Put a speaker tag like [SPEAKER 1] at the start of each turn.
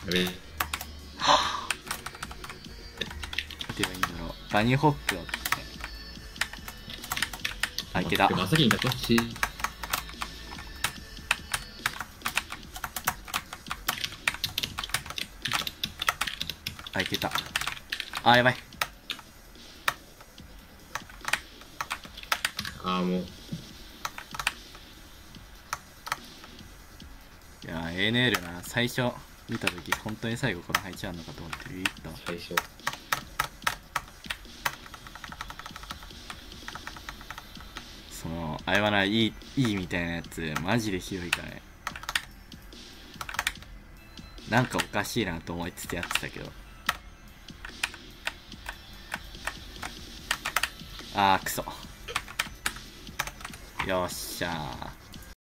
[SPEAKER 1] べ。
[SPEAKER 2] 打てばいいんだろう。バニーホップを。あ、いけた。
[SPEAKER 1] でも朝日に勝ってほしい。
[SPEAKER 2] あ、いけた。あ、やばい。
[SPEAKER 1] ああ、もう。
[SPEAKER 2] いや、ANL な、最初見たとき、本当に最後この配置あんのかと思ってビビったわ。
[SPEAKER 1] 最初。
[SPEAKER 2] その、あれはな、いいみたいなやつ、マジで広いからね。なんかおかしいなと思いつつやってたけど。あー、クソ。よっしゃー。